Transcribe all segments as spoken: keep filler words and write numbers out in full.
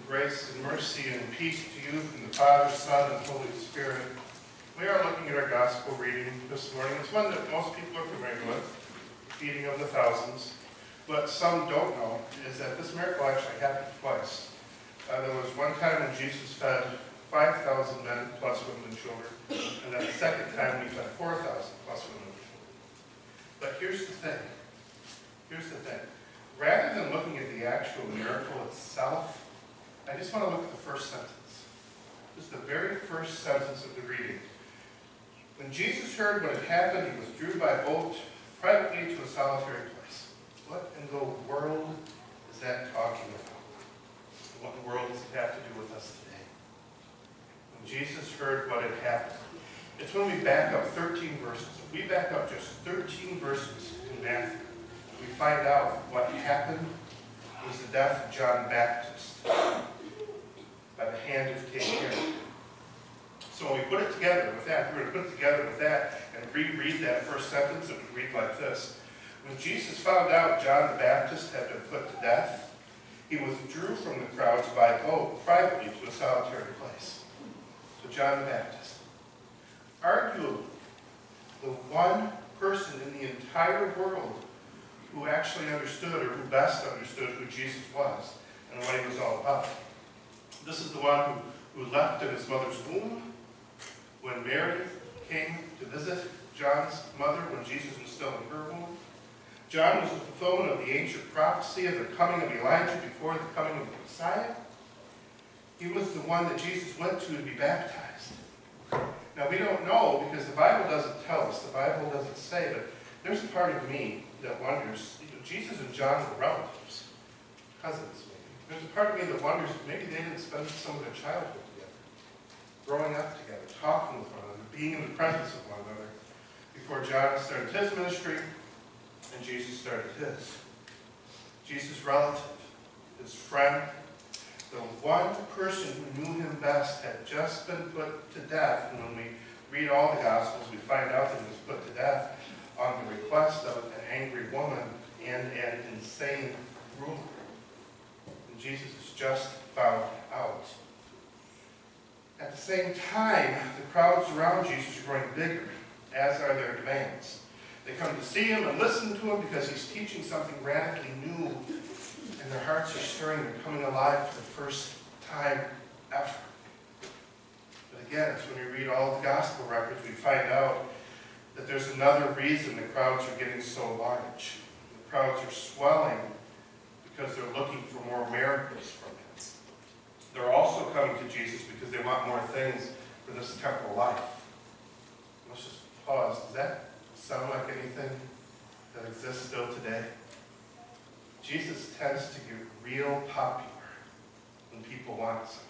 Grace and mercy and peace to you from the Father, Son, and Holy Spirit. We are looking at our gospel reading this morning. It's one that most people are familiar with, the feeding of the thousands. What some don't know is that this miracle actually happened twice. Uh, there was one time when Jesus fed five thousand men plus women and children, and then the second time when he fed four thousand plus women and children. But here's the thing. Here's the thing. Rather than looking at the actual miracle itself, I just want to look at the first sentence. Just the very first sentence of the reading. When Jesus heard what had happened, he withdrew by boat privately to a solitary place. What in the world is that talking about? What in the world does it have to do with us today? When Jesus heard what had happened. It's when we back up thirteen verses. If we back up just thirteen verses in Matthew, we find out what happened was the death of John the Baptist by the hand of King Herod. So when we put it together with that, we're going to put it together with that and reread that first sentence, and we read like this. When Jesus found out John the Baptist had been put to death, he withdrew from the crowds by boat privately to a solitary place. So John the Baptist, arguably the one person in the entire world who actually understood, or who best understood, who Jesus was and what he was all about. This is the one who, who leapt in his mother's womb when Mary came to visit John's mother when Jesus was still in her womb. John was the fulfillment of the ancient prophecy of the coming of Elijah before the coming of the Messiah. He was the one that Jesus went to to be baptized. Now we don't know because the Bible doesn't tell us, the Bible doesn't say, but there's a part of me that wonders, you know, Jesus and John were relatives, cousins maybe. There's a part of me that wonders if maybe they didn't spend some of their childhood together, growing up together, talking with one another, being in the presence of one another, before John started his ministry and Jesus started his. Jesus' relative, his friend, the one person who knew him best had just been put to death. And when we read all the Gospels, we find out that he was put to death on the request of an angry woman and an insane ruler. And Jesus is just found out. At the same time, the crowds around Jesus are growing bigger, as are their demands. They come to see him and listen to him because he's teaching something radically new, and their hearts are stirring. They're coming alive for the first time ever. But again, it's when we read all the gospel records, we find out that there's another reason the crowds are getting so large. The crowds are swelling because they're looking for more miracles from him. They're also coming to Jesus because they want more things for this temporal life. Let's just pause. Does that sound like anything that exists still today? Jesus tends to get real popular when people want something.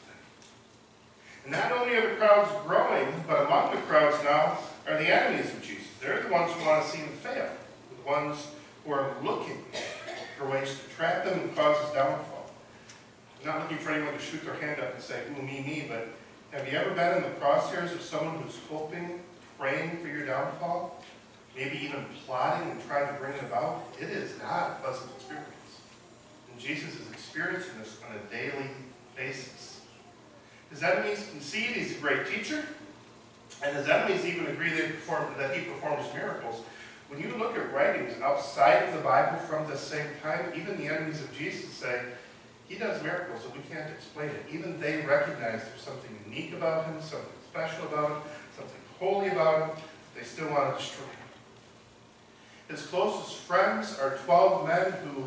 And not only are the crowds growing, but among the crowds now are the enemies of Jesus. They're the ones who want to see him fail. The ones who are looking for ways to trap him and cause his downfall. They're not looking for anyone to shoot their hand up and say, ooh, me, me, but have you ever been in the crosshairs of someone who's hoping, praying for your downfall? Maybe even plotting and trying to bring it about? It is not a pleasant experience. And Jesus is experiencing this on a daily basis. His enemies concede he's a great teacher, and his enemies even agree they perform, that he performs miracles. When you look at writings outside of the Bible from this same time, even the enemies of Jesus say, he does miracles and we can't explain it. Even they recognize there's something unique about him, something special about him, something holy about him. They still want to destroy him. His closest friends are twelve men who,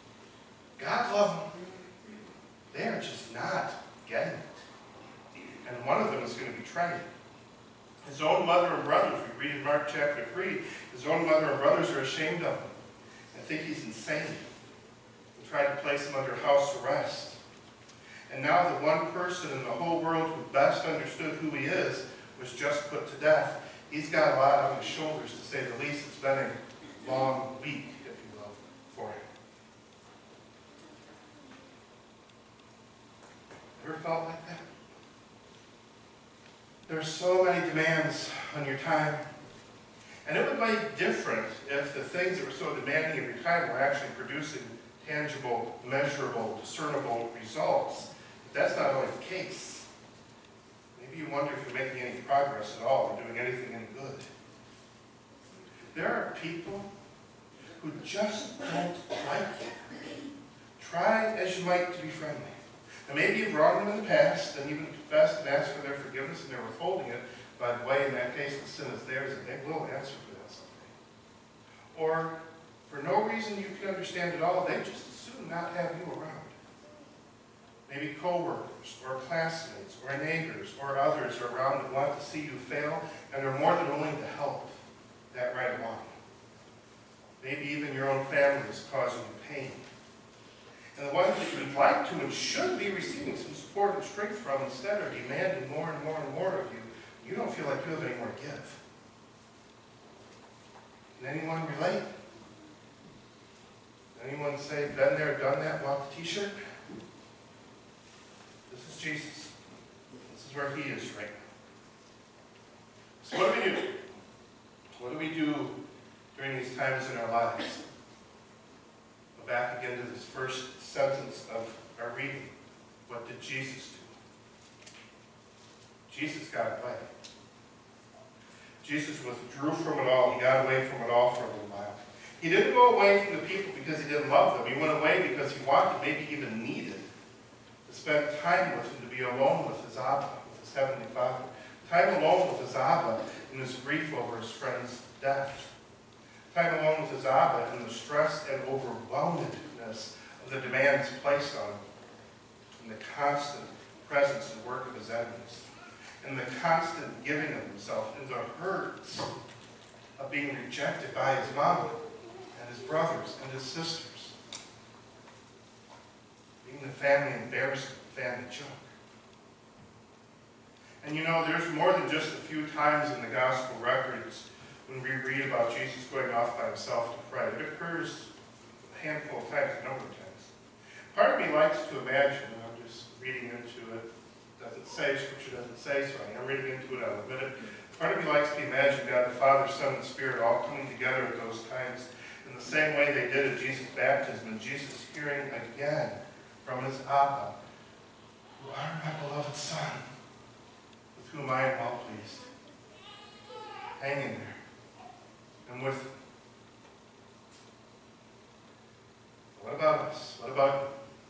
God love them, they are just not getting it. And one of them is going to betray him. His own mother and brothers, we read in Mark chapter three, his own mother and brothers are ashamed of him and think he's insane and try to place him under house arrest. And now the one person in the whole world who best understood who he is was just put to death. He's got a lot on his shoulders, to say the least. It's been a long week, if you will, for him. Ever felt like that? There are so many demands on your time. And it would be different if the things that were so demanding of your time were actually producing tangible, measurable, discernible results That's not always the case. Maybe you wonder if you're making any progress at all or doing anything any good. There are people who just don't like you. Try as you might to be friendly. And maybe you've wronged them in the past and even confessed and asked for their forgiveness and they're withholding it. By the way, in that case, the sin is theirs and they will answer for that someday. Or, for no reason you can understand at all, they just as soon not have you around. Maybe co-workers or classmates or neighbors or others are around that want to see you fail and are more than willing to help that right along. Maybe even your own family is causing you pain. And the ones that you'd like to and should be receiving some support and strength from instead are demanding more and more and more of you. You don't feel like you have any more to give. Can anyone relate? Anyone say, been there, done that, bought the t-shirt? This is Jesus. This is where he is right now. So what do we do? What do we do during these times in our lives? Go back again to this first sentence of our reading. What did Jesus do? Jesus got away. Jesus withdrew from it all. He got away from it all for a little while. He didn't go away from the people because he didn't love them. He went away because he wanted, maybe even needed, to spend time with him, to be alone with his Abba, with his Heavenly Father. Time alone with his Abba in his grief over his friend's death. Time alone with his Abba in the stress and overwhelmedness of the demands placed on him, in the constant presence and work of his enemies, and the constant giving of himself in the hurts of being rejected by his mama and his brothers and his sisters, being the family embarrassment, family joke. And you know, there's more than just a few times in the gospel records when we read about Jesus going off by himself to pray. It occurs a handful of times, a number of times. Part of me likes to imagine, and I'm just reading into it, doesn't say, Scripture doesn't say, so I am reading into it, I'll admit it. Part of me likes to imagine God the Father, Son, and Spirit all coming together at those times in the same way they did at Jesus' baptism, and Jesus hearing again from his Abba, "You are my beloved Son, with whom I am well pleased." Hang in there. And with him. What about us? What about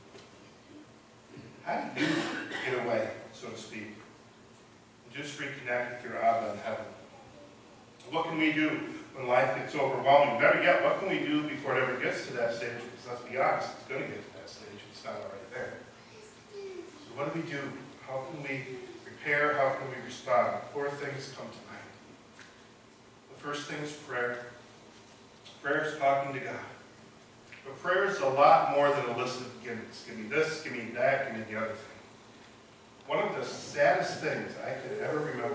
you? How do you get away, so to speak, and just reconnect with your Abba in heaven? What can we do when life gets overwhelming? Better yet, what can we do before it ever gets to that stage? Because let's be honest, it's going to get to that stage. It's not already there. So what do we do? How can we prepare? How can we respond? Four things come to mind. The first thing is prayer. Prayer is talking to God. But prayer is a lot more than a list of gimmicks. Give me this, give me that, give me the other thing. One of the saddest things I could ever remember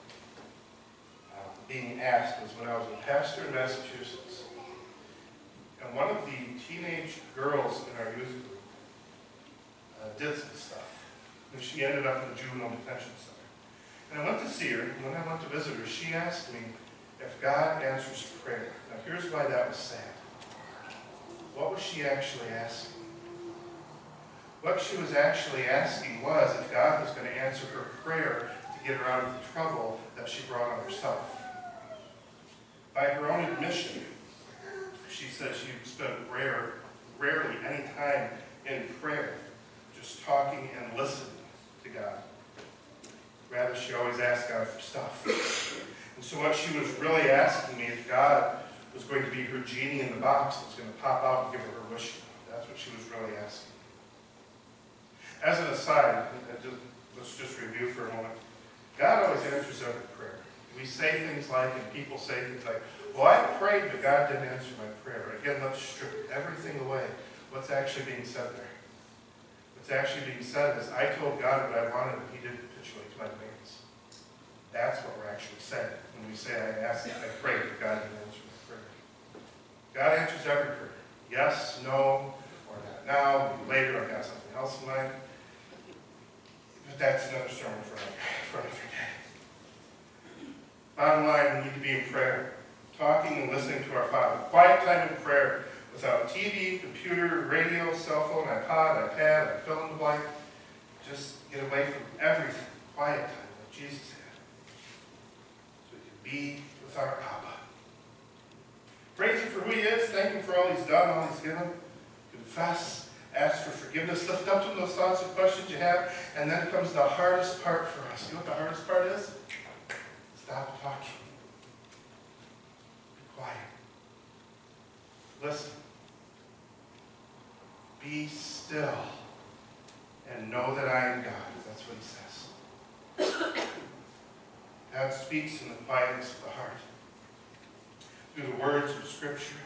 uh, being asked was when I was a pastor in Massachusetts. And one of the teenage girls in our youth group uh, did some stuff. And she ended up in the juvenile detention center. And I went to see her, and when I went to visit her, she asked me if God answers prayer. Now here's why that was sad. What was she actually asking? What she was actually asking was if God was going to answer her prayer to get her out of the trouble that she brought on herself. By her own admission, she said she spent rare, rarely any time in prayer, just talking and listening to God. Rather, she always asked God for stuff. And so what she was really asking me if God was going to be her genie in the box that's going to pop out and give her her wish. That's what she was really asking. As an aside, just, let's just review for a moment. God always answers every prayer. We say things like, and people say things like, well, I prayed, but God didn't answer my prayer. Again, let's strip everything away. What's actually being said there? What's actually being said is, I told God what I wanted, and he didn't capitulate to my demands. That's what we're actually saying when we say, I asked, I prayed, but God didn't answer my prayer. God answers every prayer. Yes, no, or not now, maybe later, I've got something else in mind. But that's another sermon for another, for another day. Bottom line, we need to be in prayer, talking and listening to our Father. Quiet time in prayer, without T V, computer, radio, cell phone, iPod, iPad, I fill in the blank. just get away from everything, quiet time like Jesus had, so we can be with our Abba. Praise Him for who He is, thank Him for all He's done, all He's given, confess, ask for forgiveness, lift up to Him those thoughts and questions you have, and then comes the hardest part for us. You know what the hardest part is? Stop talking. Be quiet. Listen. Be still and know that I am God. That's what He says. God speaks in the quietness of the heart, through the words of Scripture.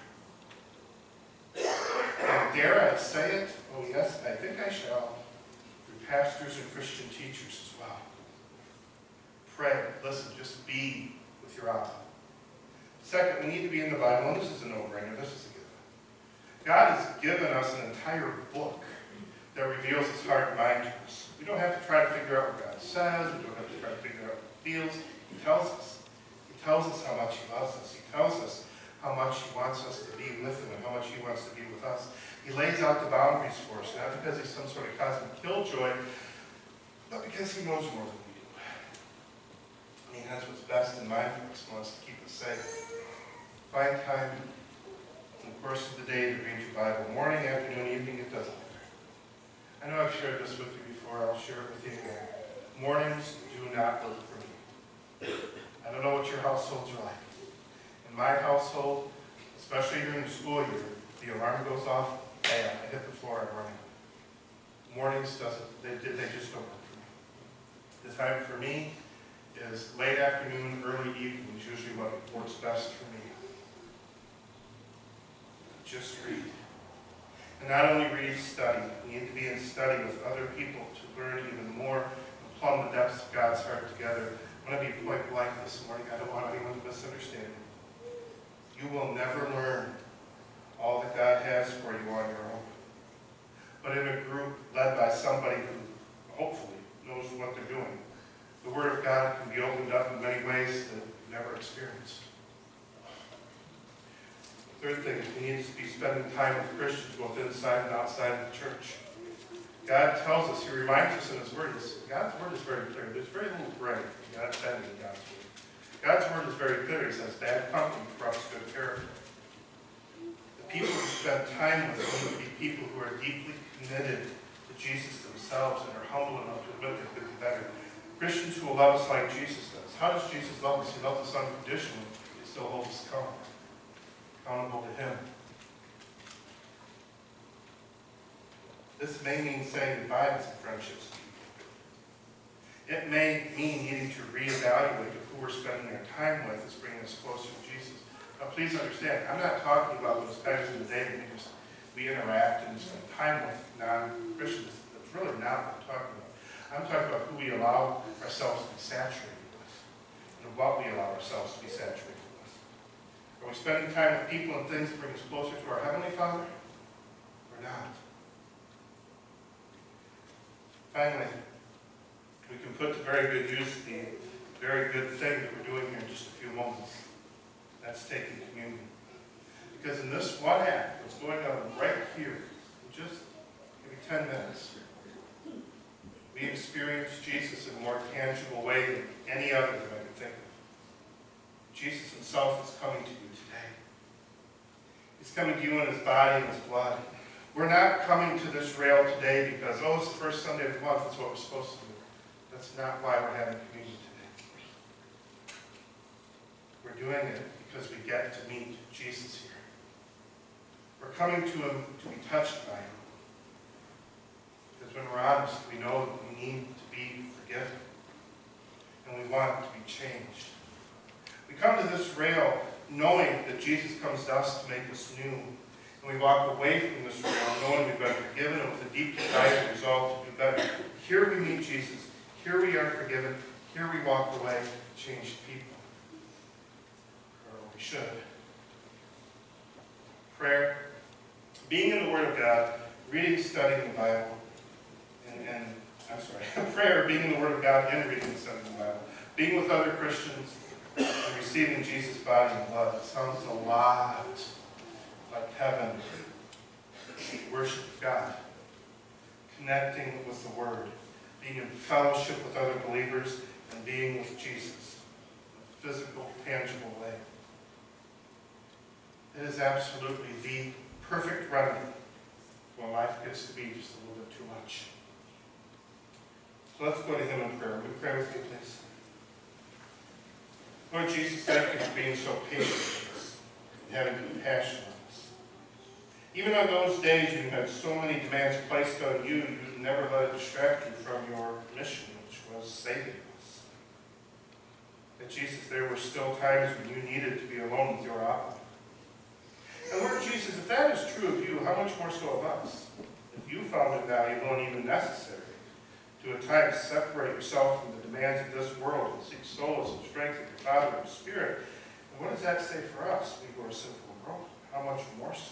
And dare I say it? Oh yes, I think I shall. Through pastors and Christian teachers as well. Pray, listen, just be with your Abba. Second, we need to be in the Bible, and this is a no-brainer, this is a given. God has given us an entire book that reveals His heart and mind to us. We don't have to try to figure out what God says, we don't have to try to figure out what He feels. He tells us. He tells us how much He loves us. He tells us how much He wants us to be with Him and how much He wants to be with us. He lays out the boundaries for us, not because He's some sort of cosmic killjoy, but because He knows more than we do. And He has what's best in mind for us and wants to keep us safe. Find time in the course of the day to read your Bible. Morning, afternoon, evening, it doesn't matter. I know I've shared this with you before. I'll share it with you again. Mornings do not work for me. I don't know what your households are like. In my household, especially during the school year, the alarm goes off, bam, I hit the floor, I'm running. Mornings doesn't, they, they just don't work for me. The time for me is late afternoon, early evening is usually what works best for me. Just read. And not only read, study. We need to be in study with other people to learn even more and plumb the depths of God's heart together. I want to be point blank this morning. I don't want anyone to misunderstand me. You will never learn all that God has for you on your own. But in a group led by somebody who hopefully knows what they're doing, the Word of God can be opened up in many ways that you've never experienced. Third thing, we need to be spending time with Christians both inside and outside of the church. God tells us, He reminds us in His Word, God's Word is very clear. There's very little gray in God's bending in God's Word. God's Word is very clear. He says, bad company corrupts good character. The people who spend time with Him will be people who are deeply committed to Jesus themselves and are humble enough to admit they could be better. Christians who will love us like Jesus does. How does Jesus love us? He loves us unconditionally. He still holds us accountable. Accountable to Him. This may mean saying goodbye to some friendships. It may mean needing to reevaluate if who we're spending our time with is bringing us closer to Jesus. Now please understand, I'm not talking about those times in the day when we just we interact and spend time with non-Christians. That's really not what I'm talking about. I'm talking about who we allow ourselves to be saturated with and what we allow ourselves to be saturated with. Are we spending time with people and things that bring us closer to our Heavenly Father or not? Finally, we can put to very good use the very good thing that we're doing here in just a few moments. That's taking communion. Because in this one act, what's going on right here, in just maybe ten minutes, we experience Jesus in a more tangible way than any other that I can think of. Jesus Himself is coming to you today. He's coming to you in His body and His blood. We're not coming to this rail today because, oh, it's the first Sunday of the month, that's what we're supposed to do. That's not why we're having communion today. We're doing it because we get to meet Jesus here. We're coming to Him to be touched by Him. Because when we're honest, we know that we need to be forgiven. And we want to be changed. We come to this rail knowing that Jesus comes to us to make us new. And we walk away from this rail knowing we've been forgiven and with a deep desire and resolve to do better. Here we meet Jesus. Here we are forgiven. Here we walk away changed people. Or we should. Prayer. Being in the Word of God, reading, studying the Bible, and, and I'm sorry, prayer, being in the Word of God and reading and studying the Bible, being with other Christians, and receiving Jesus' body and blood. It sounds a lot like heaven, worship of God, connecting with the Word, being in fellowship with other believers, and being with Jesus in a physical, tangible way. It is absolutely the perfect remedy when life gets to be just a little bit too much. So let's go to him in prayer. Would you pray with me, please? Lord Jesus, thank you for being so patient with us and having compassion on us. Even on those days you had so many demands placed on you, you never let it distract you from your mission, which was saving us. That Jesus, there were still times when you needed to be alone with your Abba. And Lord Jesus, if that is true of you, how much more so of us? If you found it valuable and even necessary to at times separate yourself from the demands of this world and seek solace and strength in your Father and Spirit, and what does that say for us, we who are sinful and broken? How much more so?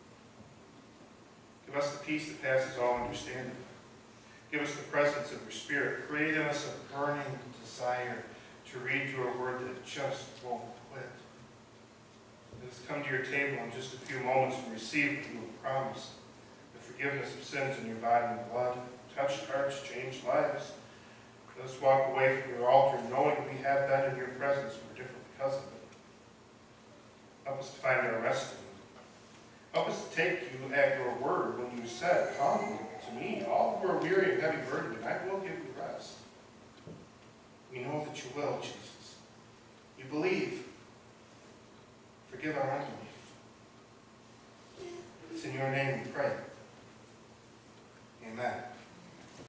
Give us the peace that passes all understanding. Give us the presence of your Spirit. Create in us a burning desire to read your word that just won't quit. Let us come to your table in just a few moments and receive what you have promised, the forgiveness of sins in your body and blood, touched hearts, changed lives. Let us walk away from your altar knowing we have been in your presence and we're different because of it. Help us to find our rest in you. Help us to take you at your word when you said, "Come to me, all who are weary and heavy burdened, and I will give you rest." We know that you will, Jesus. We believe. Forgive our unbelief.